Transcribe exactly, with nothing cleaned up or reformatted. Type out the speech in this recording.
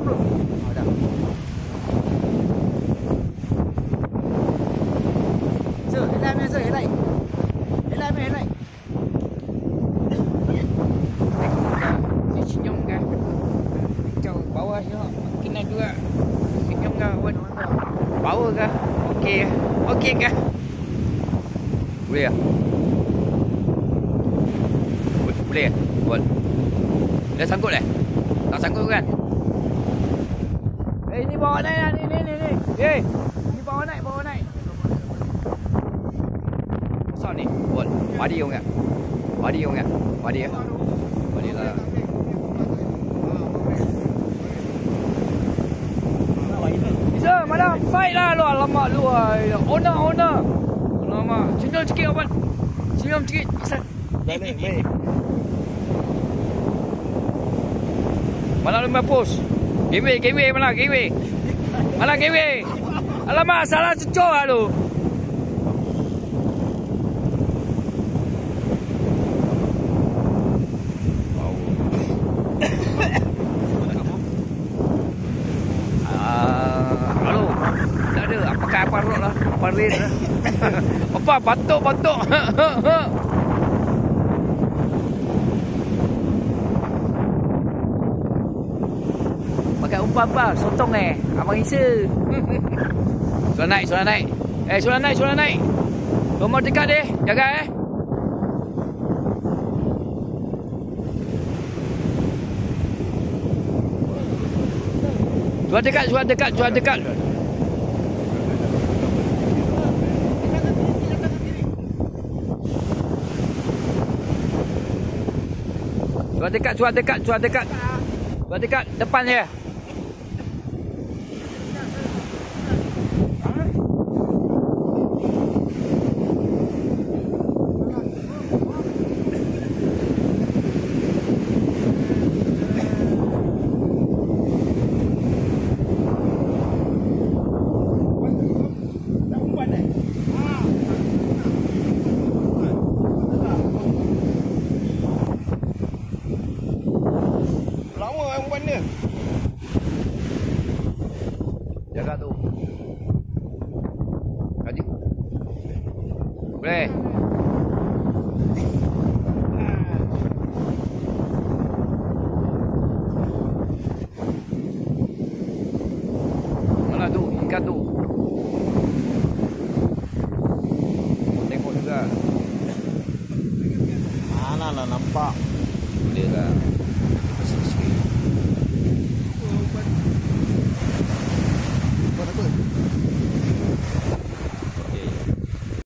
belum? Oh, dah. So, headlight mana, so, headlight. Headlight mana, headlight. Si senyum kan. Kau bawah tengok. Kena juga. Senyum kan kawan. Power kah? Okey kah? Okey kah? Boleh tak? Boleh? Boleh. Dah sangkut eh? Tak sangkut kan? Eh, ni bawa naik lah. Ni, ni, ni, ni. Eh, ni bawa naik, bawa naik. Besar ni? Boleh. Padi orang kan? Padi orang kan? Padi ya? Padi lah. Bisa, madam. Fight lah lu. Alamak lu. Owner, owner. Alamak. Senyum sikit kawan. Senyum sikit. Bisa. Baik, baik. Mana lu main post? Gateway, gateway mana? Gateway. Mana gateway? Alamak, salah cucuk lah lu. Pakai apa rot lah. Apa rin lah. Apa batuk batuk. Pakai umpan apa? Sotong eh. Abang Isa. Sudah naik, sudah naik. Eh, sudah naik, sudah naik. Nombor dekat deh. Jaga eh. Sudah dekat, sudah dekat, sudah dekat. Sudah dekat, sudah dekat, sudah dekat. Sudah dekat, depan je. Jaga tu. Kaji. Boleh. Mana tu ikan tu? Tengok juga. Mana lah nampak. Boleh lah.